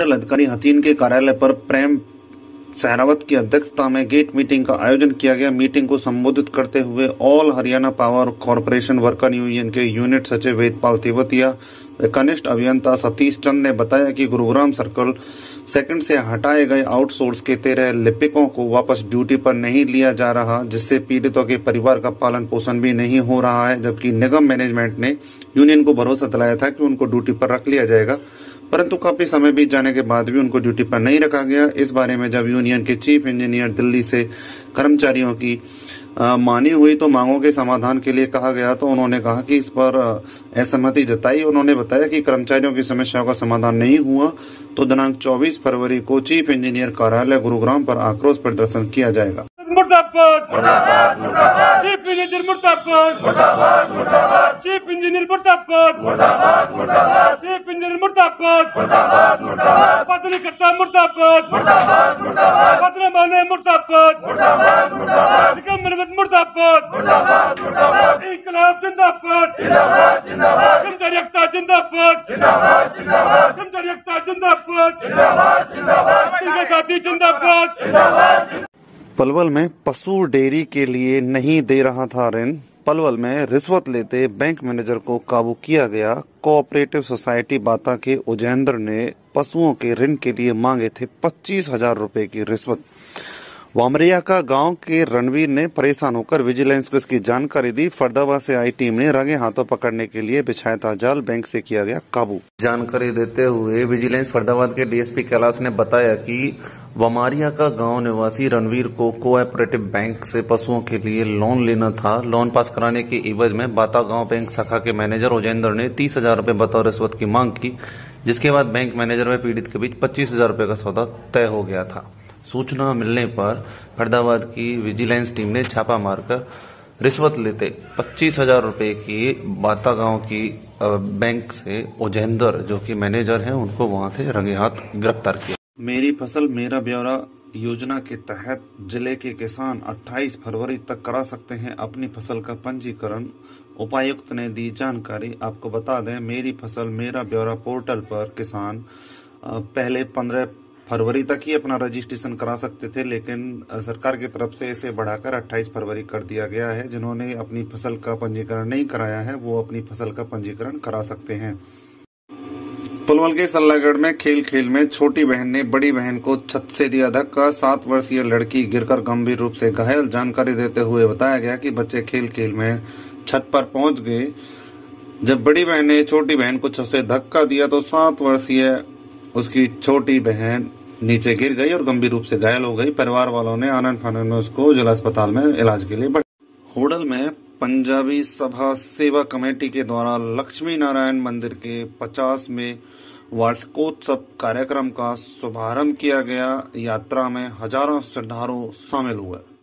मंडल अधिकारी हथीन के कार्यालय पर प्रेम सहरावत की अध्यक्षता में गेट मीटिंग का आयोजन किया गया। मीटिंग को संबोधित करते हुए all Haryana power corporation worker union के यूनिट सचिव वेदपाल तेवतिया व कनिष्ठ अभियंता सतीश चंद ने बताया कि गुरुग्राम सर्कल सेकंड से हटाए गए आउटसोर्स के 13 लिपिकों को वापस ड्यूटी पर नहीं लिया जा रहा, जिससे पीड़ितों के परिवार का पालन पोषण भी नहीं हो रहा है। जबकि निगम मैनेजमेंट ने यूनियन को भरोसा दिलाया था कि उनको ड्यूटी पर रख लिया जाएगा, परंतु काफी समय बीत जाने के बाद भी उनको ड्यूटी पर नहीं रखा गया। इस बारे में जब यूनियन के चीफ इंजीनियर दिल्ली से कर्मचारियों की मानी हुई तो मांगों के समाधान के लिए कहा गया, तो उन्होंने कहा कि इस पर असहमति जताई। उन्होंने बताया कि कर्मचारियों की समस्याओं का समाधान नहीं हुआ तो दिनांक 24 फरवरी को चीफ इंजीनियर कार्यालय गुरुग्राम पर आक्रोश प्रदर्शन किया जाएगा। मुर्दाबाद मुर्दाबाद मुर्दाबाद चीफ इंजीनियर मुर्दाबाद मुर्दाबाद मुर्दाबाद चीफ इंजीनियर मुर्दाबाद मुर्दाबाद मुर्दाबाद चीफ इंजीनियर मुर्दाबाद मुर्दाबाद मुर्दाबाद पत्रकर्ता मुर्दाबाद मुर्दाबाद मुर्दाबाद पत्रमाने मुर्दाबाद मुर्दाबाद मुर्दाबाद निगम मैनेजमेंट मुर्दाबाद मुर्दाबाद मुर्दाबाद इंकलाब जिंदाबाद जिंदाबाद जिंदाबाद कर्मचारी एकता जिंदाबाद जिंदाबाद जिंदाबाद कर्मचारी एकता जिंदाबाद जिंदाबाद जिंदाबाद साथी जिंदाबाद जिंदाबाद। पलवल में पशु डेयरी के लिए नहीं दे रहा था ऋण। पलवल में रिश्वत लेते बैंक मैनेजर को काबू किया गया। कोऑपरेटिव सोसाइटी बाता के उजेंद्र ने पशुओं के ऋण के लिए मांगे थे 25,000 रुपए की रिश्वत। वामरिया का गांव के रणवीर ने परेशान होकर विजिलेंस को इसकी जानकारी दी। फरीदाबाद से आई टीम ने रंगे हाथों पकड़ने के लिए बिछाया था जाल। बैंक से किया गया काबू। जानकारी देते हुए विजिलेंस फरीदाबाद के डीएसपी कैलाश ने बताया कि वामरिया का गांव निवासी रणवीर को कोऑपरेटिव बैंक से पशुओं के लिए लोन लेना था। लोन पास कराने के एवज में बाता गांव बैंक शाखा के मैनेजर उजेंद्र ने 30,000 रुपए बतौर रिश्वत की मांग की, जिसके बाद बैंक मैनेजर व पीड़ित के बीच 25,000 रुपए का सौदा तय हो गया था। सूचना मिलने पर फरीदाबाद की विजिलेंस टीम ने छापा मारकर रिश्वत लेते 25,000 रुपए की बाता गांव की बैंक से उजेंद्र, जो कि मैनेजर हैं, उनको वहां से रंगे हाथ गिरफ्तार किया। मेरी फसल मेरा ब्यौरा योजना के तहत जिले के किसान 28 फरवरी तक करा सकते हैं अपनी फसल का पंजीकरण। उपायुक्त ने दी जानकारी। आपको बता दें, मेरी फसल मेरा ब्यौरा पोर्टल पर किसान पहले 15 फरवरी तक ही अपना रजिस्ट्रेशन करा सकते थे, लेकिन सरकार की तरफ से इसे बढ़ाकर 28 फरवरी कर दिया गया है। जिन्होंने अपनी फसल का पंजीकरण नहीं कराया है वो अपनी फसल का पंजीकरण करा सकते हैं। पलवल के सल्लागढ़ में खेल में छोटी बहन ने बड़ी बहन को छत से दिया धक्का। 7 वर्षीय लड़की गिरकर गंभीर रूप से घायल। जानकारी देते हुए बताया गया कि बच्चे खेल में छत पर पहुंच गए। जब बड़ी बहन ने छोटी बहन को छत से धक्का दिया तो 7 वर्षीय उसकी छोटी बहन नीचे गिर गई और गंभीर रूप से घायल हो गई। परिवार वालों ने आनंद फानंद में उसको जिला अस्पताल में इलाज के लिए बढ़ाया। होडल में पंजाबी सभा सेवा कमेटी के द्वारा लक्ष्मी नारायण मंदिर के 50वें वार्षिकोत्सव कार्यक्रम का शुभारंभ किया गया। यात्रा में हजारों श्रद्धालु शामिल हुए।